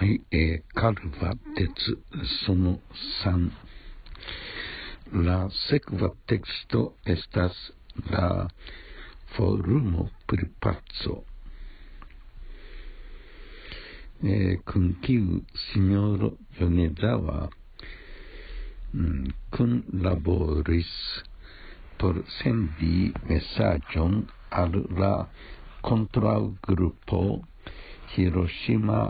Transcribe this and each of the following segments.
はい、カルバ鉄その3 La sekva texto estas la forumo pri paco, kun kiu sinjoro Yonezawa kunlaboris por sendi mesaĝon al la kontraŭgrupo Hiroshima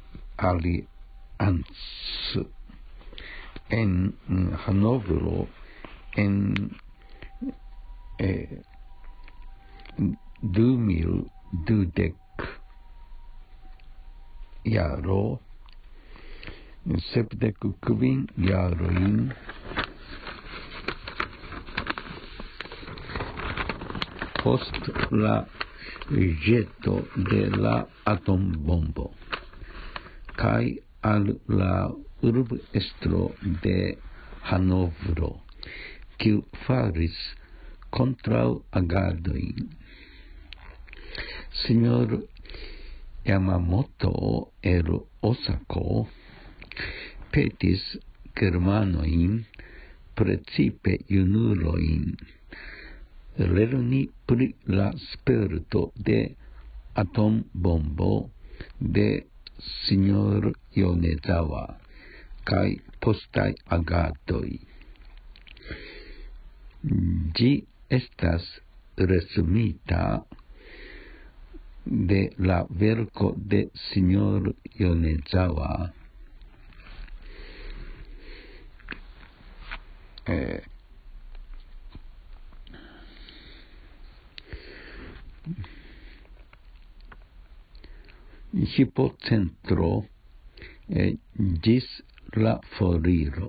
Alliance en Hanovro en 2020 jaro, 79 jarojn post la ĵeto de la atombombo, kaj al la urbestro de Hanovro, kiu faris kontraŭagadojn. Sinjoro Yamamoto el Osako petis germanojn, precipe junulojn, lerni pri la sperto de atombombo de Sinjoro Yonezawa kaj postaj agadoj. Ĝi estas resumita de la verko de Sinjoro Yonezawa, hipocentro ĝis la foriro.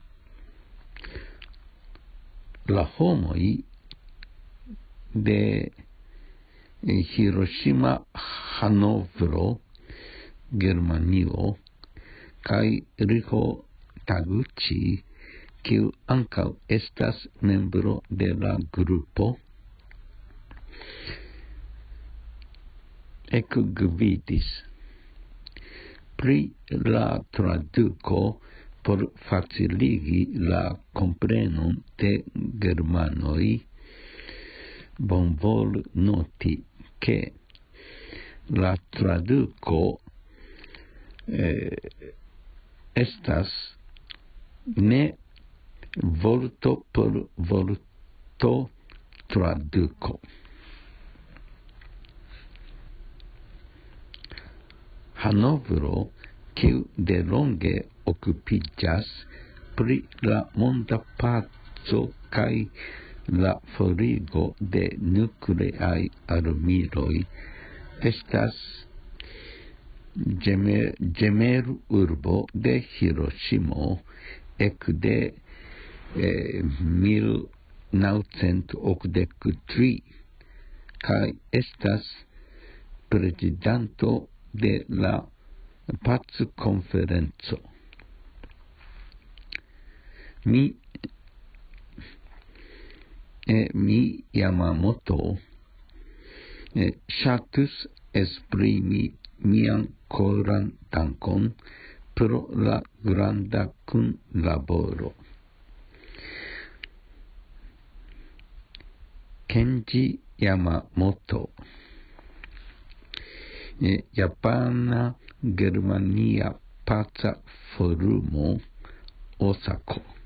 La homoj de Hiroshima, Hanovro, Germanio, kaj Riho Taguchi, kiu ankaŭ estas membro de la grupo, ekgvidis pri la traduko por faciligi la komprenon de germanoj. Bonvolu noti ke la traduko estas ne vorto por vorto traduko. Hanovro, kiu delonge okupiĝas pri la monda paco kaj la forigo de nukleaj armiloj, estas ĝemelurbo de Hiroŝimo ekde 1983 kaj estas prezidanto de la packonferenco. Mi Yamamoto ŝatus esprimi mian koran dankon pro la granda kunlaboro. Kenji Yamamoto, Japana Germania Paca Forumo, Osako.